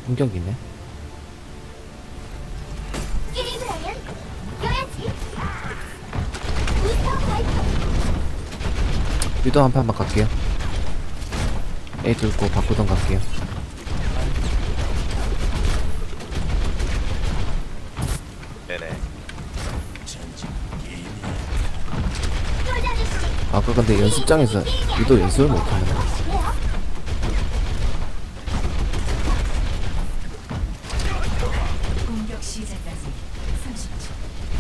공격이네. 게임을 하면 이겨야지. 부스터 파이터. 위도 한 판만 갈게요. A 들고 바꾸던 갈게요. 네네. 아까 근데 연습장에서 위도 연습을 못하네. 공격 시작까지 30초.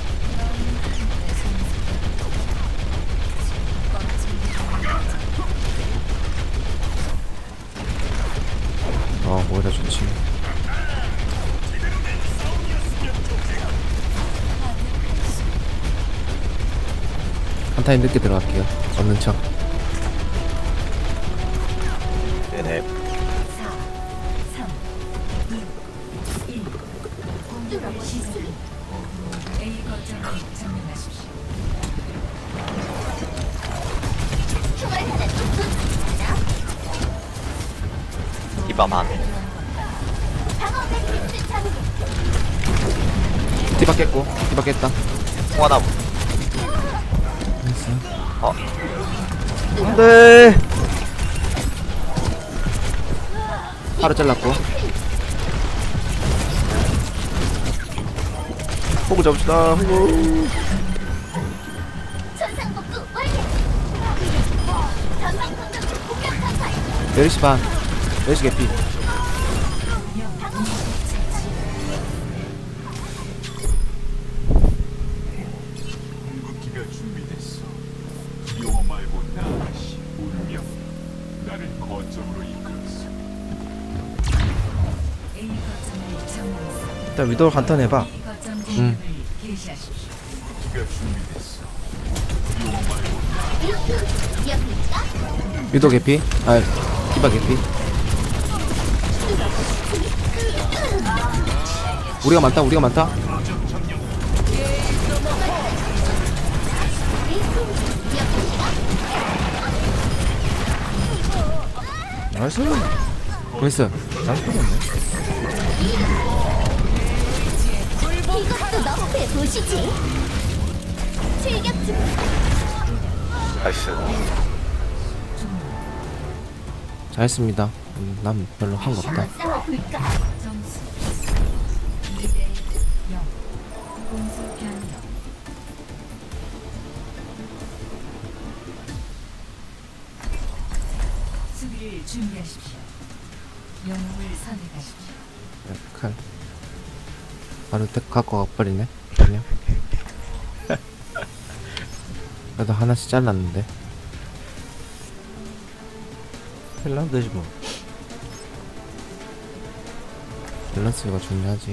오히려 좋지. 한 타임 늦게 들어갈게요. 없는 척. 네네. 4, 3, 2, 1. 공격을 시작합니다. A 거점을 점령하십시오. 디바만. 방어 매트릭스 자극. 디바 깼고, 디바 깼다. 통화나무. 나이스. 안돼. 하루 잘랐고. 호구 잡읍시다. 호구. 전상복구 완료. 전방 공격을 공격 타파이. 메르시 반. 메르시 개피. 궁극기가 준비됐어. 두려워 말고 나아가시. 운명, 나를 거점으로 이끌었어. A 거점을 점령했습니다. 일단 위도를 간단히 해봐. B 거점 공격을 개시하십시오. 궁극기가 준비됐어. 두려워 말고 이렇게 이어볼까? 위도 개피. 아, 디바 개피. 우리가 많다, 우리가 많다. 나이스. 나이스. 나이스 뽑았네. 이것도 너프해 보시지. 출격 중. 나이스. 잘했습니다. 난 별로 한 거 없다. 싸워볼까? 점수 2대 0. 공수 변경. 수비를 준비하십시오. 영웅을 선택하십시오. 칼. 바로 딱 갖고 가버리네. 그냥. 그래도 하나씩 잘랐는데. 헬라면 되지 뭐. 밸런스가 중요하지.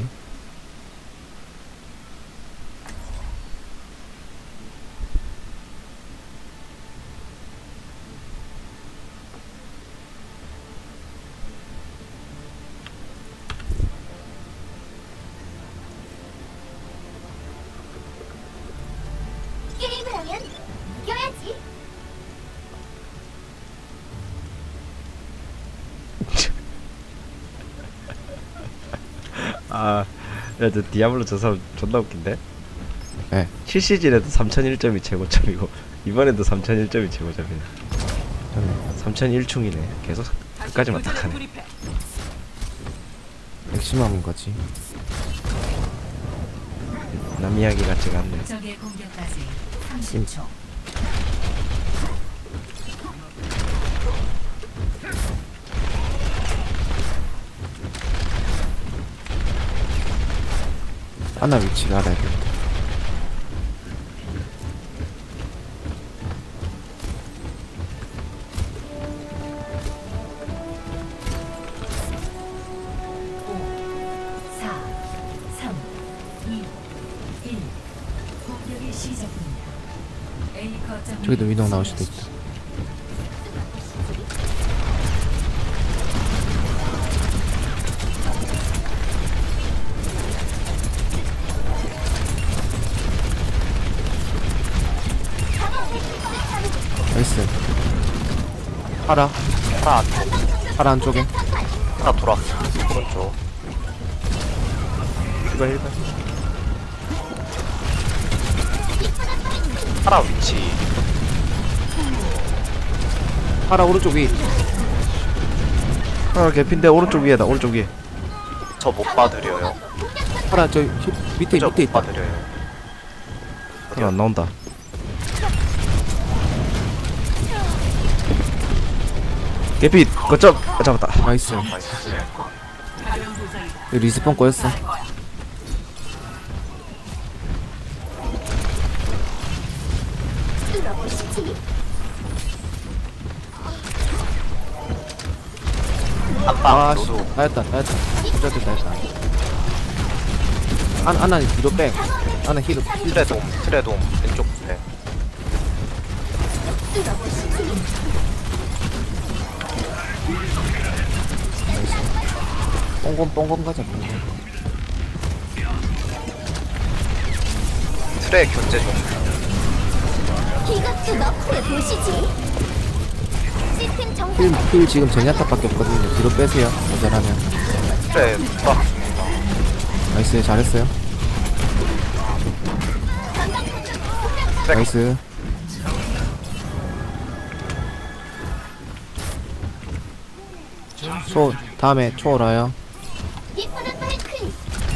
게임을 하면 이겨야지. 아, 야, 저 디아블로 저 사람 존나 웃긴데? 네. 실시즌에도 3001점이 최고점이고 이번에도 3001점이 최고점이네. 3001충이네. 계속 끝까지만 딱 하네. 맥시멈인 거지. 남 이야기 같지가 않네. 적의 공격까지 30초. 하나 위치를 알아야겠다. 저기도 위동 나올 수도 있다. 나이스. 파라 하나 파라 안쪽에. 하나 돌았어. 오른쪽. 힐바 힐바. 파라 위치. 파라 오른쪽 위. 아 개핀데 오른쪽 위에다 오른쪽 위에. 저 못 봐드려요. 파라 저 밑에 저 밑에 못 있다. 봐드려요. 하나 안 나온다. 개핀 거점. 아, 잡았다. 나이스. 나이스. 여기 리스폰 거였어. 뚫어보시지. 안방 아씨, 로도. 나였다. 부자들 나였다. 안나 뒤로 백. 안나 힐. 트레돔 왼쪽 네. 뚫어보시지. 뽕검 가자. 트레 견제 좀. 이것도 너프에 보시지. 시스템 정상. 힐 지금 제냐탑밖에 없거든요. 뒤로 빼세요. 모자라면. 트레 빡. 나이스, 잘했어요. 나이스. 다음에 초월아요. 이쁘는 파이크.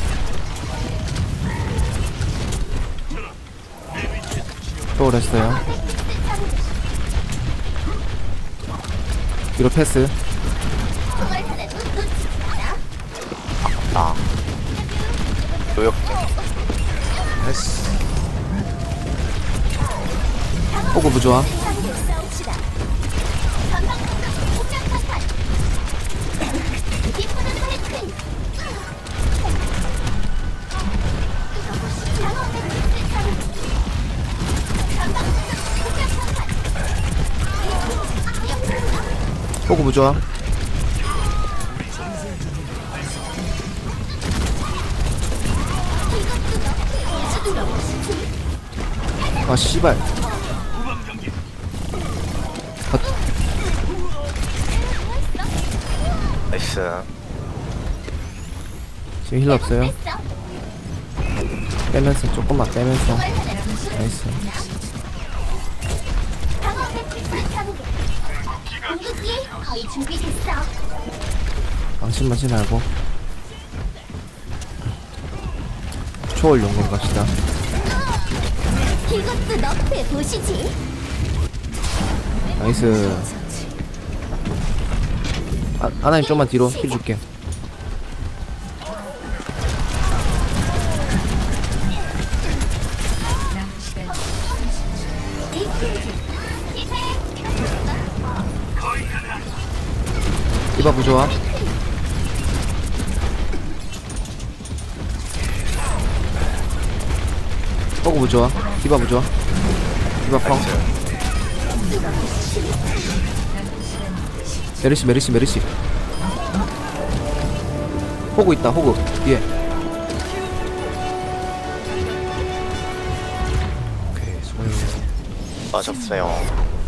초월했어요. 뒤로 패스. 정말 잘해도 놓치지 마라. 나. 요역증. 나이스. 호구 부조화. 싸웁시다. 전방 공격 파탄. 이쁘는 파이크. 호구 부조화. 아 씨발. 나이스. 지금 힐 없어요. 빼면서 조금만 빼면서. 나이스. 공격기 거의 준비됐어. 방심만 하지 말고. 초월 용건 갑시다. 이것도 너프에 보시지. 나이스. 아나님 좀만 뒤로 힐 줄게. 디바 부조화. 호구 부조화. 디바 부조화. 디바 펑. 메르시. 호구 있다. 호구 뒤에. 오케이 수고해요. 맞았어요.